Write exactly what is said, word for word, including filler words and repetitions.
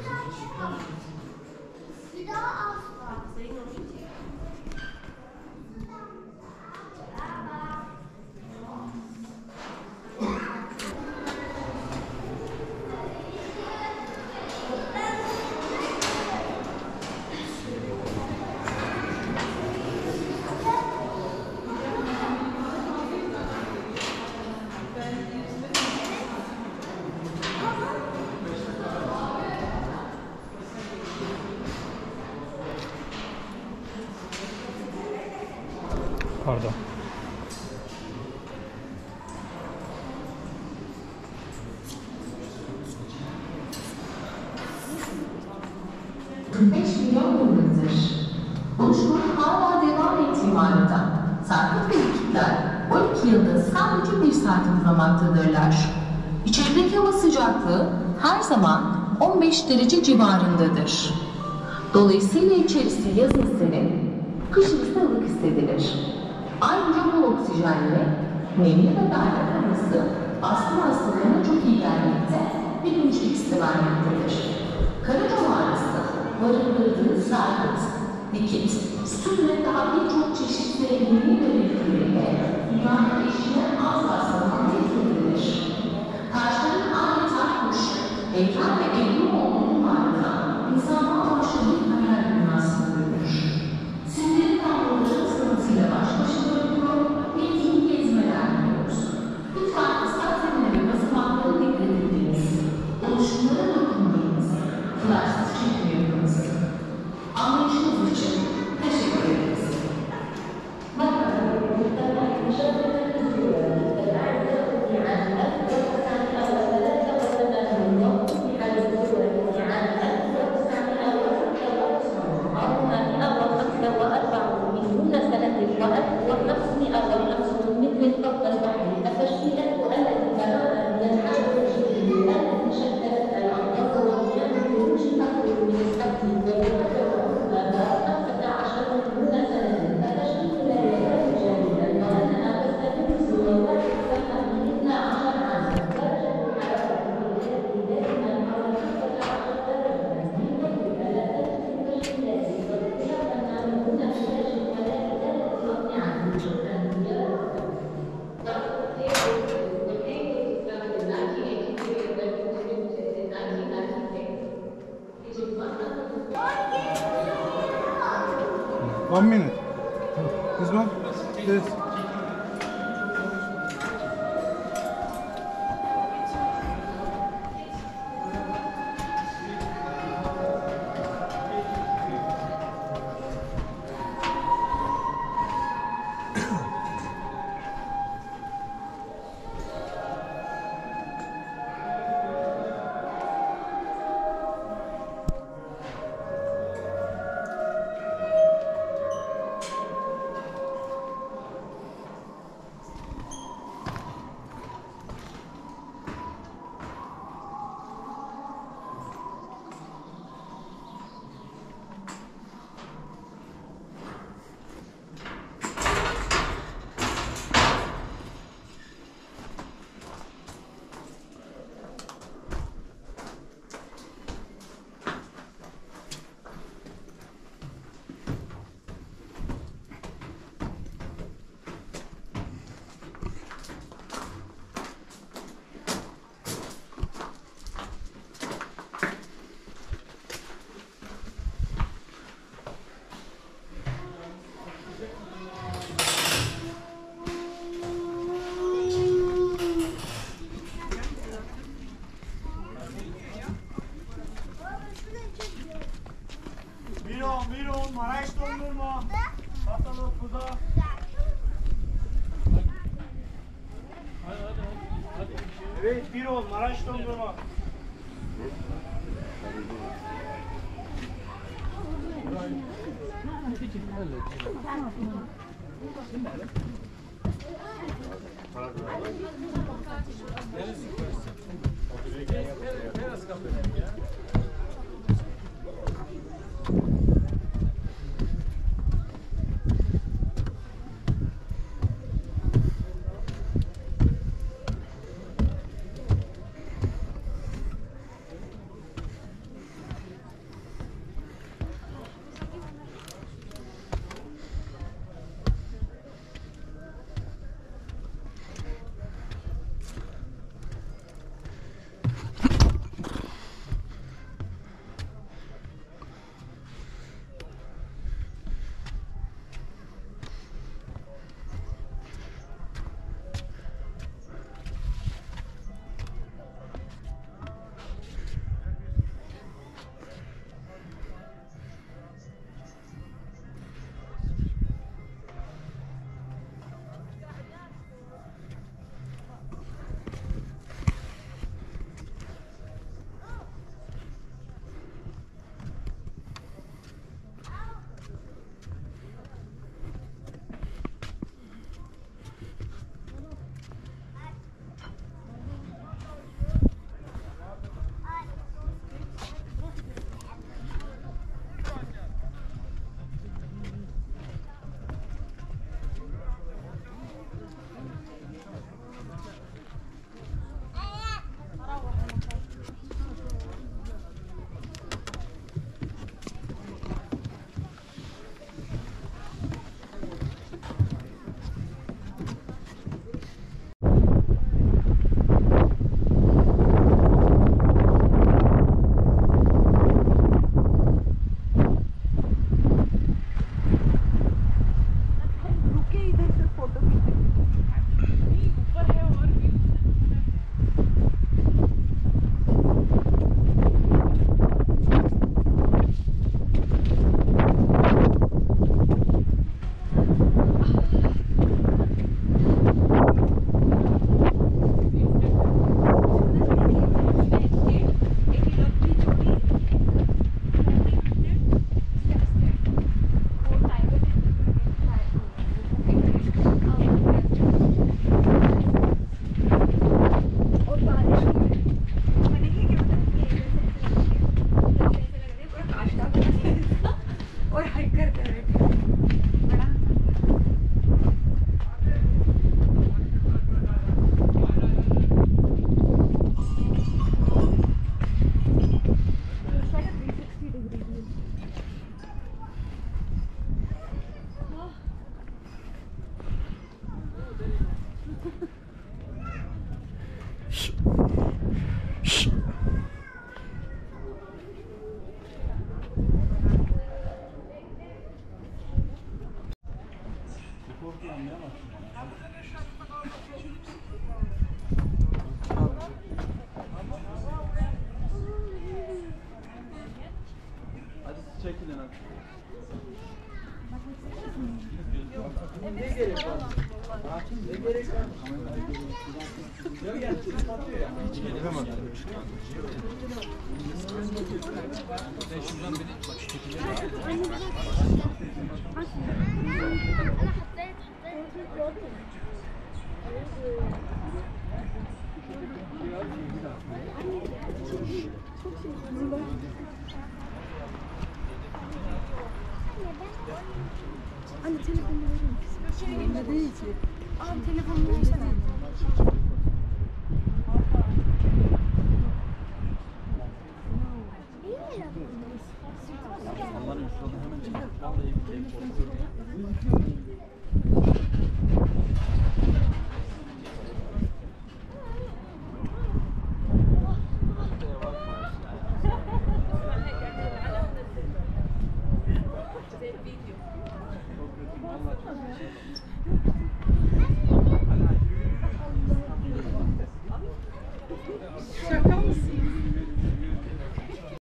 Pardon. kırk beş milyon yıllıktır. Oluşumun hala devam ettiği mağarada Sarkıt ve ekipler on iki yılda sadece bir saat uzamaktadırlar. İçerideki hava sıcaklığı her zaman on beş derece civarındadır. Dolayısıyla içerisi yazın serin, kışın ise ılık hissedilir. Ayrıca bol oksijenli, nemli ve berrak havası astım hastalarına çok iyi gelmekte ve dinçlik hissi vermektedir. Karaca Mağarası, barındırdığı Sarkıt, dikit, su ve daha birçok çeşit zenginliği ve bilgileriyle dünyanın eşine az rastlanan bir türlüdür. Taşların adeta kuş, ekran ve evrim olduğu mağarada insanlığa başka bir hayal dünyasını görür. Sizleri tabloların sanatıyla baş başa bırakıyor ve ilk gezmeler yapıyoruz. Lütfen ıslak zeminle ve basamaklara dikkat ediniz. Oluşumlara dokunmayınız. Flaşsız çekim yapınız. Anlayışınız için teşekkür ederiz. One minute. This one? This. Miron, Miron, Maraş dondurma. Salatalık, kuza. Evet, Miron, Maraş dondurma. और hike करते रहते बड़ा Hadi siz çekilin hadi. Ne gerek var? Ne gerek var? Yok yani çocuk atıyor ya. Sen şuradan beni bak şu şekilde. انا حطيت حطيت Anne telefonumu verir misin? Elimde değil ki. Abi telefonumu versene.